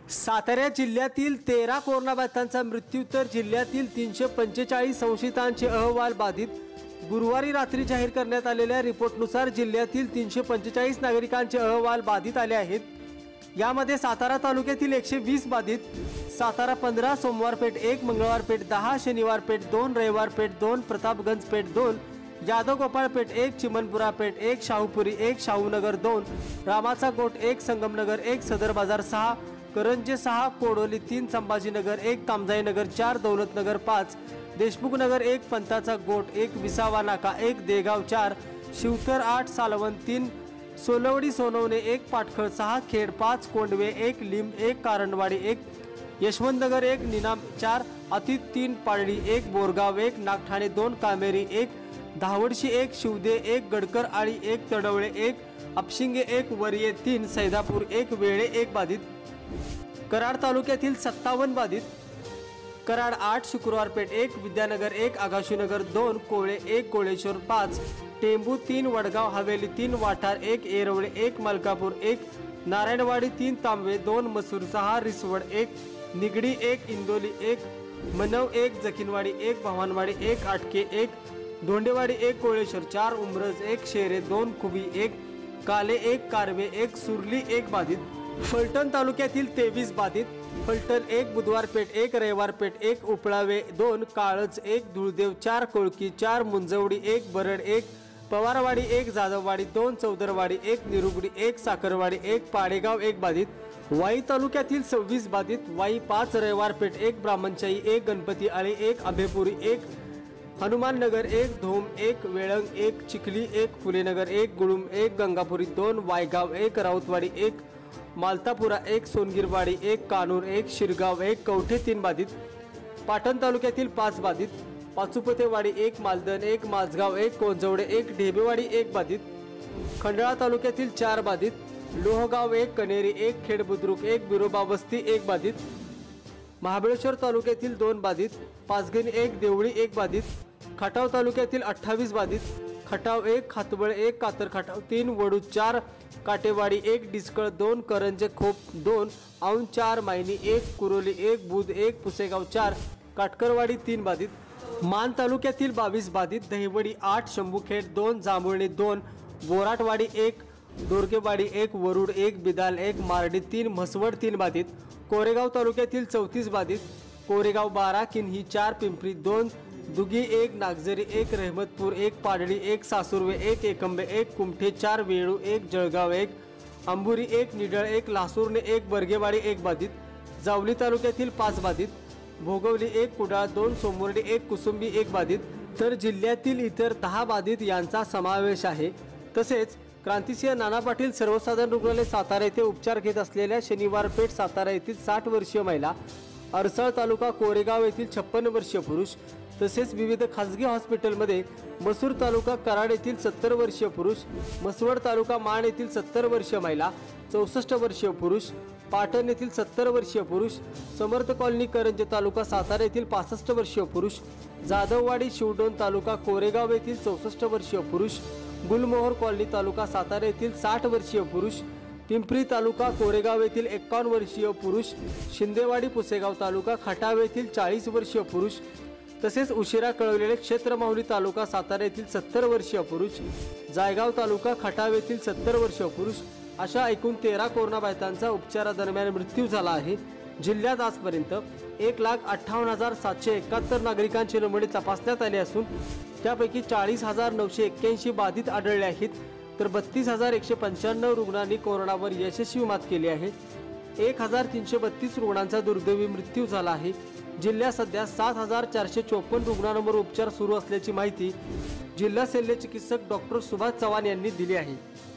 सातारा जिल्ह्यातील 13 कोरोनाबाधितांचा मृत्यू तर जिल्ह्यातील 345 संशयितांचे अहवाल बाधित। गुरुवारी रात्री जाहीर करण्यात आलेल्या रिपोर्टनुसार जिल्ह्यातील 345 नागरिकांचे अहवाल बाधित आले आहेत। यामध्ये सातारा तालुक्यातील 120 बाधित, सातारा 15, सोमवारपेठ 1, मंगळवारपेठ 10, शनिवारपेठ 2, रविवारपेठ 2, प्रतापगंजपेठ 2, यादवगोपाळपेठ 1, चिमनपुरापेठ 1, शाहूपुरी 1, शाहूनगर 2, रामाचा गोट 1, संगमनगर 1, सदर बाजार 6, करंजे 6, कोडोली 3, संभाजीनगर 1, कामजाईनगर 4, दौलतनगर 5, देशमुखनगर 1, पंताचा गोट 1, विसावा नाका 1, देगाव 4, शिवतर 8, सालवन 3, सोलवडी सोनवणे 1, पाटखळ 6, खेड 5, कोंडवे 1, लिंब 1, कारंडवाडी 1, यशवंतनगर 1, निनाम 4, अतीत 3, पारडी 1, बोरगाव 1, नागठाणे 2, कामेरी 1, धावडशी 1, शिवदे 1, गडकर आळी 1, तडवळे 1, अपशिंगे 1, वरिये 3, सैदापूर 1, वेळे 1 बाधित। कराड तालुक्यातील 57 बाधित, कराड 8, शुक्रवारपेठ 1, विद्यानगर 1, आगाशीनगर 2, कोळे 1, कोळेश्वर 5, टेंबू 3, वडगाव हवेली 3, वाठार 1, येरवळे 1, मलकापूर 1, नारायणवाडी 3, तांबे 2, मसूर 6, रिसवड 1, निगडी 1, इंदोली 1, मनव 1, जखिनवाडी 1, भवानवाडी 1, आटके 1, धोंडेवाडी 1, कोळेश्वर 4, उमरज 1, शेरे 2, खुबी 1, काले 1, कारवे 1, सुरली 1 बाधित। फलटण तालुक्यातील 23 बाधित, फलटण 1, बुधवारपेठ 1, रविवारपेठ 1, उपळावे 2, काळज 1, धुळदेव 4, कोळकी 4, मुंजवडी 1, बरड 1, पवारवाडी 1, जाधववाडी 2, चौदरवाडी 1, निरुगडी 1, साखरवाडी 1, पाडेगाव 1 बाधित। वाई तालुक्यातील 26 बाधित, वाई 5, रविवारपेठ 1, ब्राह्मणचाई 1, गणपती आळी 1, अभेपुरी 1, हनुमाननगर 1, धोम 1, वेळंग 1, चिखली 1, फुलेनगर 1, गुळुम 1, गंगापुरी 2, वायगाव 1, राऊतवाडी 1, मालतापुरा 1, सोनगिरवाडी 1, कानूर 1, शिरगाव 1, कवठे 3 बाधित। पाटण तालुक्यातील 5 बाधित, पाचुपतेवाडी 1, मालदन 1, माझगाव 1, कोंजवडे 1, ढेबेवाडी 1 बाधित। खंडाळा तालुक्यातील 4 बाधित, लोहगाव 1, कनेरी 1, खेड बुद्रुक 1, बिरोबा वस्ती 1 बाधित। महाबळेश्वर तालुक्यातील 2 बाधित, पाचगणी 1, देवळी 1 बाधित। खटाव तालुक्यातील 28 बाधित, खटाव 1, खातबळ 1, कातर खटाव 3, वडू 4, काटेवाडी 1, डिस्कळ 2, करंजे खोप 2, औंध 4, मायनी 1, कुरोली 1, बुध 1, पुसेगाव 4, काटकरवाडी 3 बाधित। मान तालुक्यातील 22 बाधित, दहिवडी 8, शंभूखेड 2, जांभुळणी 2, बोराटवाडी 1, दोरकेवाडी 1, वरुड 1, बिदाल 1, मार्डी 3, म्हसवड 3 बाधित। कोरेगाव तालुक्यातील 34 बाधित, कोरेगाव 12, किन्ही 4, पिंपरी 2, दुगी 1, नागझरी 1, रहमतपूर 1, पाडळी 1, सासुर्वे 1, एकंबे 1, कुमठे 4, वेळू 1, जळगाव 1, अंबुरी 1, निडळ 1, लासूरने 1, बर्गेवाडी 1 बाधित। जावली तालुक्यातील 5 बाधित, भोगवली 1, कुडाळ 2, सोमवर्डी 1, कुसुंबी 1 बाधित। तर जिल्ह्यातील इतर 10 बाधित यांचा समावेश आहे। तसेच क्रांतिसिंह नाना पाटील सर्वसाधारण रुग्णालय सातारा येथे उपचार घेत असलेल्या शनिवारपेठ सातारा येथील 60 वर्षीय महिला, अडसळ तालुका कोरेगाव येथील 56 वर्षीय पुरुष, तसेच विविध खासगी हॉस्पिटलमध्ये मसूर तालुका कराड येथील 70 वर्षीय पुरुष, मसवड तालुका मान येथील 70 वर्षीय महिला, 64 वर्षीय पुरुष, पाटण येथील 70 वर्षीय पुरुष, समर्थ कॉलनी करंजे तालुका सातारा येथील 65 वर्षीय पुरुष, जाधववाडी शिवडोन तालुका कोरेगाव येथील 64 वर्षीय पुरुष, गुलमोहर कॉलनी तालुका सातारा येथील 60 वर्षीय पुरुष, पिंपरी तालुका कोरेगाव येथील 51 वर्षीय पुरुष, शिंदेवाडी पुसेगाव तालुका खटाव येथील 40 वर्षीय पुरुष, तसेच उशिरा कळवलेले क्षेत्रमाहुली तालुका सातारा येथील 70 वर्षीय पुरुष, जायगाव तालुका खटाव येथील 70 वर्षीय पुरुष, अशा एकूण 13 कोरोनाबाधितांचा उपचारादरम्यान मृत्यू झाला आहे। जिल्ह्यात आजपर्यंत 1,58,771 नागरिकांचे नमुने तपासण्यात आले असून त्यापैकी 40,981 बाधित आढळले आहेत, तर 32,195 रुग्णांनी कोरोनावर यशस्वी मात केली आहे। 1,332 रुग्णांचा दुर्दैवी मृत्यू झाला आहे। जिल्ह्यात सध्या 7,454 रुग्णांवर उपचार सुरू असल्याची माहिती जिल्हा शल्य चिकित्सक डॉक्टर सुभाष चव्हाण यांनी दिली आहे।